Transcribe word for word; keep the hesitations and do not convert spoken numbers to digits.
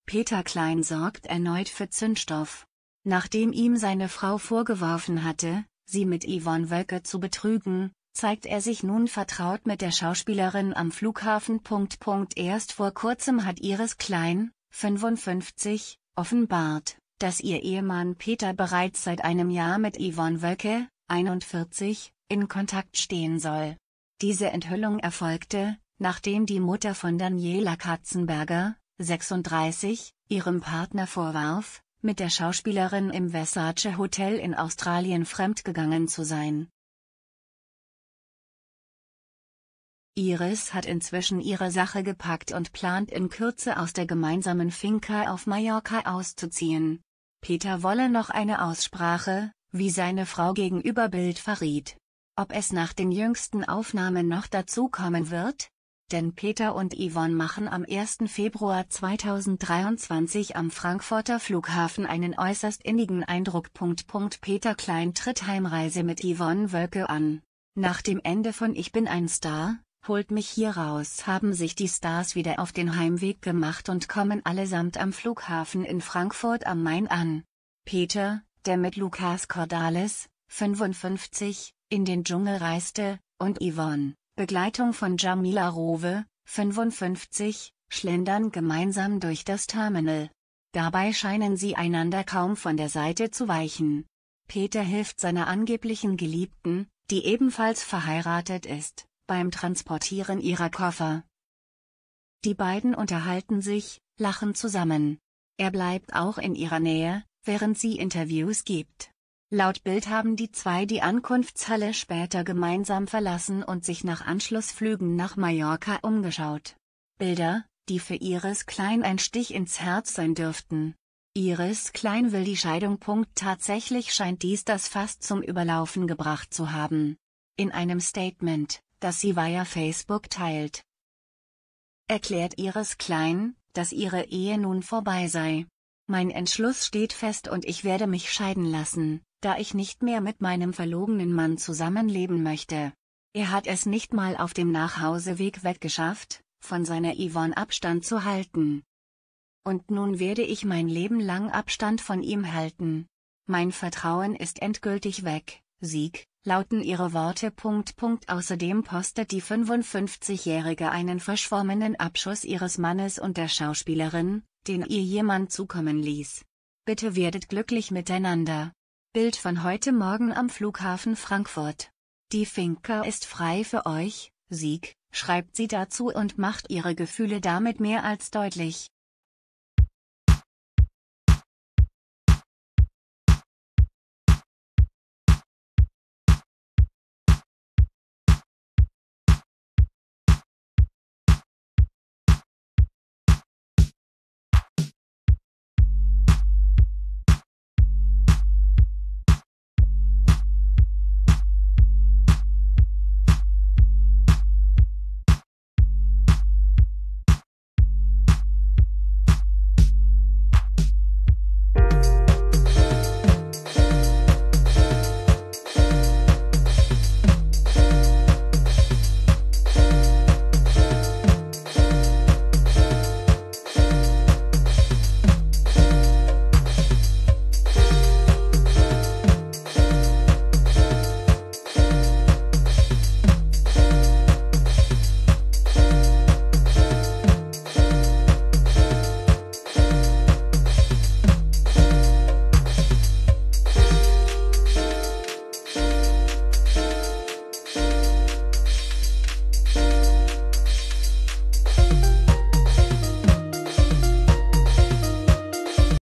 Peter Klein sorgt erneut für Zündstoff. Nachdem ihm seine Frau vorgeworfen hatte, sie mit Yvonne Wölke zu betrügen, zeigt er sich nun vertraut mit der Schauspielerin am Flughafen. Erst vor kurzem hat Iris Klein, fünfundfünfzig, offenbart, dass ihr Ehemann Peter bereits seit einem Jahr mit Yvonne Wölke, einundvierzig, in Kontakt stehen soll. Diese Enthüllung erfolgte, nachdem die Mutter von Daniela Katzenberger, sechsunddreißig, ihrem Partner vorwarf, mit der Schauspielerin im Versace Hotel in Australien fremdgegangen zu sein. Iris hat inzwischen ihre Sache gepackt und plant in Kürze aus der gemeinsamen Finca auf Mallorca auszuziehen. Peter wolle noch eine Aussprache, wie seine Frau gegenüber Bild verriet. Ob es nach den jüngsten Aufnahmen noch dazu kommen wird? Denn Peter und Yvonne machen am ersten Februar zweitausenddreiundzwanzig am Frankfurter Flughafen einen äußerst innigen Eindruck. Peter Klein tritt Heimreise mit Yvonne Wölke an. Nach dem Ende von Ich bin ein Star, holt mich hier raus haben sich die Stars wieder auf den Heimweg gemacht und kommen allesamt am Flughafen in Frankfurt am Main an. Peter, der mit Lucas Cordalis, fünfundfünfzig, in den Dschungel reiste, und Yvonne, Begleitung von Jamila Rowe, fünfundfünfzig, schlendern gemeinsam durch das Terminal. Dabei scheinen sie einander kaum von der Seite zu weichen. Peter hilft seiner angeblichen Geliebten, die ebenfalls verheiratet ist, beim Transportieren ihrer Koffer. Die beiden unterhalten sich, lachen zusammen. Er bleibt auch in ihrer Nähe, während sie Interviews gibt. Laut Bild haben die zwei die Ankunftshalle später gemeinsam verlassen und sich nach Anschlussflügen nach Mallorca umgeschaut. Bilder, die für Iris Klein ein Stich ins Herz sein dürften. Iris Klein will die Scheidung. Tatsächlich scheint dies das Fass zum Überlaufen gebracht zu haben. In einem Statement, das sie via Facebook teilt, erklärt Iris Klein, dass ihre Ehe nun vorbei sei. Mein Entschluss steht fest und ich werde mich scheiden lassen, da ich nicht mehr mit meinem verlobenen Mann zusammenleben möchte. Er hat es nicht mal auf dem Nachhauseweg weggeschafft, von seiner Yvonne Abstand zu halten. Und nun werde ich mein Leben lang Abstand von ihm halten. Mein Vertrauen ist endgültig weg, Sieg, lauten ihre Worte. Außerdem postet die fünfundfünfzigjährige einen verschwommenen Abschuss ihres Mannes und der Schauspielerin, den ihr jemand zukommen ließ. Bitte werdet glücklich miteinander. Bild von heute Morgen am Flughafen Frankfurt. Die Finca ist frei für euch, Sieg, schreibt sie dazu und macht ihre Gefühle damit mehr als deutlich.